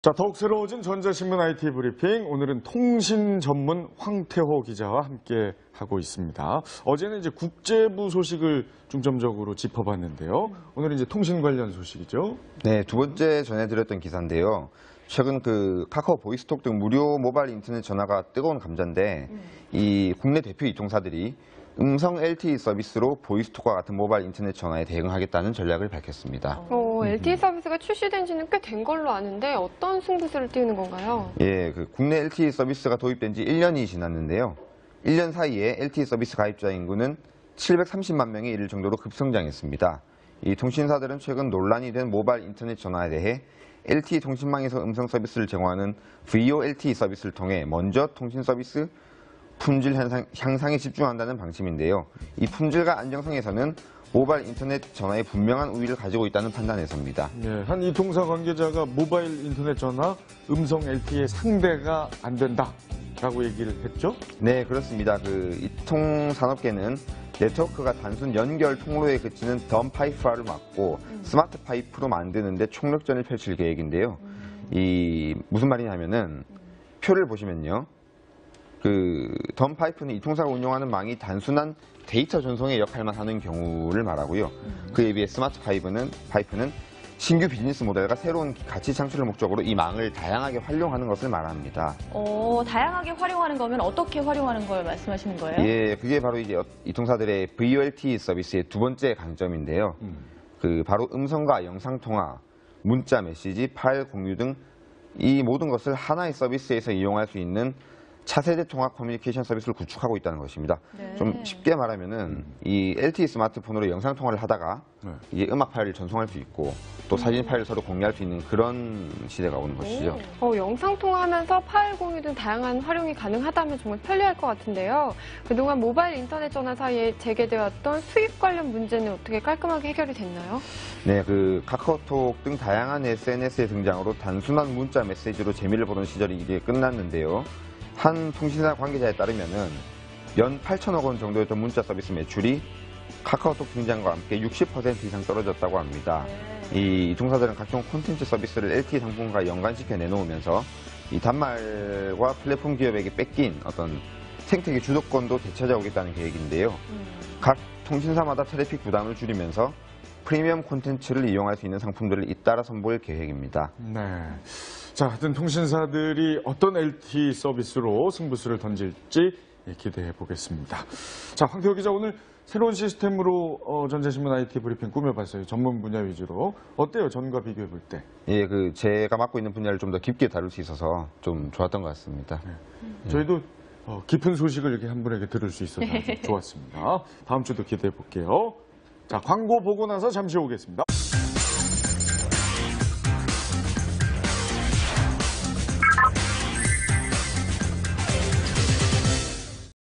자, 더욱 새로워진 전자신문 IT 브리핑. 오늘은 통신 전문 황태호 기자와 함께 하고 있습니다. 어제는 이제 국제부 소식을 중점적으로 짚어봤는데요. 오늘은 이제 통신 관련 소식이죠. 네, 두 번째 전해드렸던 기사인데요. 최근 카카오 보이스톡 등 무료 모바일 인터넷 전화가 뜨거운 감자인데 이 국내 대표 이통사들이 음성 LTE 서비스로 보이스톡과 같은 모바일 인터넷 전화에 대응하겠다는 전략을 밝혔습니다. LTE 서비스가 출시된 지는 꽤 된 걸로 아는데 어떤 승부수를 띄우는 건가요? 예, 국내 LTE 서비스가 도입된 지 1년이 지났는데요. 1년 사이에 LTE 서비스 가입자 인구는 730만 명에 이를 정도로 급성장했습니다. 이 통신사들은 최근 논란이 된 모바일 인터넷 전화에 대해 LTE 통신망에서 음성 서비스를 제공하는 VoLTE 서비스를 통해 먼저 통신 서비스 품질 향상에 집중한다는 방침인데요. 이 품질과 안정성에서는 모바일 인터넷 전화에 분명한 우위를 가지고 있다는 판단에서입니다. 네, 한 이통사 관계자가 모바일 인터넷 전화 음성 LTE의 상대가 안 된다라고 얘기를 했죠? 네, 그렇습니다. 이통산업계는 네트워크가 단순 연결 통로에 그치는 덤 파이프화를 막고 스마트 파이프로 만드는데 총력전을 펼칠 계획인데요. 무슨 말이냐면은 표를 보시면요. 덤 파이프는 이통사가 운영하는 망이 단순한 데이터 전송의 역할만 하는 경우를 말하고요. 그에 비해 스마트 파이프는 신규 비즈니스 모델과 새로운 가치 창출을 목적으로 이 망을 다양하게 활용하는 것을 말합니다. 다양하게 활용하는 거면 어떻게 활용하는 걸 말씀하시는 거예요? 예, 그게 바로 이제 이통사들의 VoLTE 서비스의 두 번째 강점인데요. 바로 음성과 영상 통화, 문자 메시지, 파일 공유 등 이 모든 것을 하나의 서비스에서 이용할 수 있는 차세대 통합 커뮤니케이션 서비스를 구축하고 있다는 것입니다. 네. 좀 쉽게 말하면은 이 LTE 스마트폰으로 영상 통화를 하다가 이제 음악 파일을 전송할 수 있고 또 사진 파일을 서로 공유할 수 있는 그런 시대가 오는 것이죠. 영상 통화하면서 파일 공유 등 다양한 활용이 가능하다면 정말 편리할 것 같은데요. 그동안 모바일 인터넷 전화 사이에 제기되어 왔던 수익 관련 문제는 어떻게 깔끔하게 해결이 됐나요? 네, 카카오톡 등 다양한 SNS의 등장으로 단순한 문자 메시지로 재미를 보는 시절이 이제 끝났는데요. 한 통신사 관계자에 따르면은 연 8천억 원 정도였던 문자 서비스 매출이 카카오톡 등장과 함께 60% 이상 떨어졌다고 합니다. 이 이통사들은 각종 콘텐츠 서비스를 LTE 상품과 연관시켜 내놓으면서 이 단말과 플랫폼 기업에게 뺏긴 어떤 생태계 주도권도 되찾아오겠다는 계획인데요. 각 통신사마다 트래픽 부담을 줄이면서 프리미엄 콘텐츠를 이용할 수 있는 상품들을 잇따라 선보일 계획입니다. 네. 자, 하여튼 통신사들이 어떤 LTE 서비스로 승부수를 던질지 기대해 보겠습니다. 자, 황태호 기자 오늘 새로운 시스템으로 전자신문 IT 브리핑 꾸며봤어요. 전문 분야 위주로. 어때요? 전과 비교해 볼 때? 예, 제가 맡고 있는 분야를 좀 더 깊게 다룰 수 있어서 좀 좋았던 것 같습니다. 네. 저희도 깊은 소식을 이렇게 한 분에게 들을 수 있어서 아주 좋았습니다. 다음 주도 기대해 볼게요. 자, 광고 보고 나서 잠시 오겠습니다.